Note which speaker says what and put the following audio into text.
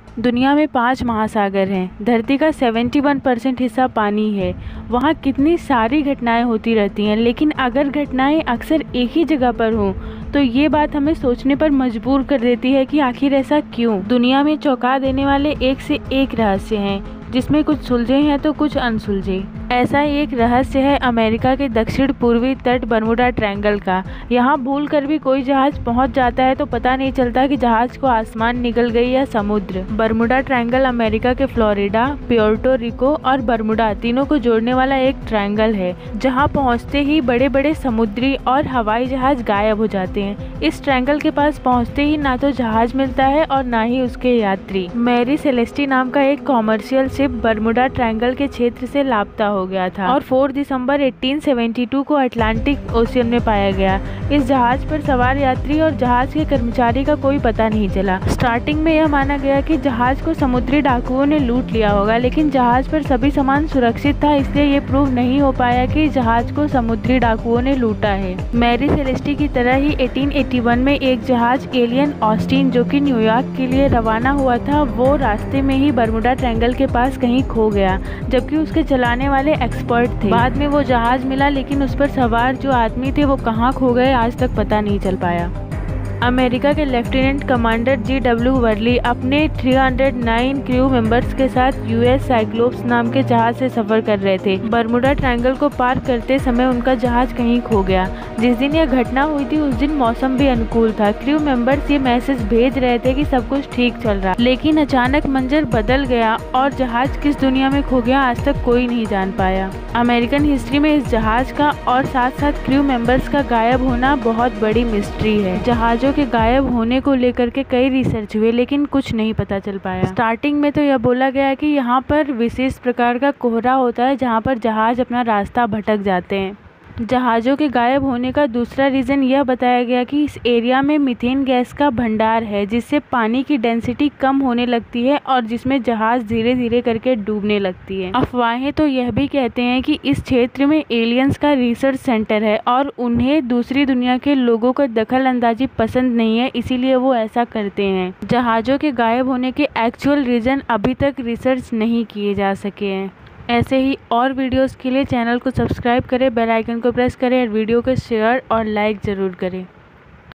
Speaker 1: दुनिया में 5 महासागर हैं। धरती का 71% हिस्सा पानी है। वहाँ कितनी सारी घटनाएं होती रहती हैं, लेकिन अगर घटनाएं अक्सर एक ही जगह पर हों तो ये बात हमें सोचने पर मजबूर कर देती है कि आखिर ऐसा क्यों। दुनिया में चौंका देने वाले एक से एक रहस्य हैं, जिसमें कुछ सुलझे हैं तो कुछ अनसुलझे। ऐसा ही एक रहस्य है अमेरिका के दक्षिण पूर्वी तट बर्मुडा ट्रायंगल का। यहाँ भूल कर भी कोई जहाज पहुँच जाता है तो पता नहीं चलता कि जहाज को आसमान निकल गई या समुद्र। बर्मुडा ट्रायंगल अमेरिका के फ्लोरिडा, प्योर्टो रिको और बर्मुडा तीनों को जोड़ने वाला एक ट्रायंगल है, जहाँ पहुँचते ही बड़े बड़े समुद्री और हवाई जहाज गायब हो जाते हैं। इस ट्रायंगल के पास पहुँचते ही ना तो जहाज मिलता है और ना ही उसके यात्री। मैरी सेलेस्टी नाम का एक कॉमर्शियल शिप बर्मुडा ट्रायंगल के क्षेत्र से लापता हो गया था और 4 दिसंबर 1872 को अटलांटिक ओशियन में पाया गया। इस जहाज पर सवार यात्री और जहाज के कर्मचारी का कोई पता नहीं चला। स्टार्टिंग में यह माना गया कि जहाज को समुद्री डाकुओं ने लूट लिया होगा, लेकिन जहाज पर सभी सामान सुरक्षित था, इसलिए ये प्रूव नहीं हो पाया कि जहाज को समुद्री डाकुओं ने लूटा है। मैरी सेलेस्टी की तरह ही 1881 में एक जहाज एलियन ऑस्टिन, जो कि न्यूयॉर्क के लिए रवाना हुआ था, वो रास्ते में ही बर्मुडा ट्रायंगल के पास कहीं खो गया, जबकि उसके चलाने वाले एक्सपर्ट थे। बाद में वो जहाज मिला, लेकिन उस पर सवार जो आदमी थे वो कहाँ खो गए आज तक पता नहीं चल पाया। अमेरिका के लेफ्टिनेंट कमांडर G.W. वर्ली अपने 309 क्रू मेंबर्स के साथ US साइक्लोप्स नाम के जहाज से सफर कर रहे थे। बर्मुडा ट्रायंगल को पार करते समय उनका जहाज कहीं खो गया। जिस दिन यह घटना हुई थी उस दिन मौसम भी अनुकूल था। क्रू मेंबर्स ये मैसेज भेज रहे थे कि सब कुछ ठीक चल रहा, लेकिन अचानक मंजर बदल गया और जहाज किस दुनिया में खो गया आज तक कोई नहीं जान पाया। अमेरिकन हिस्ट्री में इस जहाज का और साथ साथ क्रू मेंबर्स का गायब होना बहुत बड़ी मिस्ट्री है। जहाजों के गायब होने को लेकर के कई रिसर्च हुए, लेकिन कुछ नहीं पता चल पाया। स्टार्टिंग में तो यह बोला गया कि यहाँ पर विशेष प्रकार का कोहरा होता है, जहाँ पर जहाज अपना रास्ता भटक जाते हैं। जहाज़ों के गायब होने का दूसरा रीज़न यह बताया गया कि इस एरिया में मीथेन गैस का भंडार है, जिससे पानी की डेंसिटी कम होने लगती है और जिसमें जहाज़ धीरे धीरे करके डूबने लगती है। अफवाहें तो यह भी कहते हैं कि इस क्षेत्र में एलियंस का रिसर्च सेंटर है और उन्हें दूसरी दुनिया के लोगों का दखल अंदाजी पसंद नहीं है, इसीलिए वो ऐसा करते हैं। जहाज़ों के गायब होने के एक्चुअल रीज़न अभी तक रिसर्च नहीं किए जा सके हैं। ऐसे ही और वीडियोस के लिए चैनल को सब्सक्राइब करें, बेल आइकन को प्रेस करें और वीडियो को शेयर और लाइक ज़रूर करें।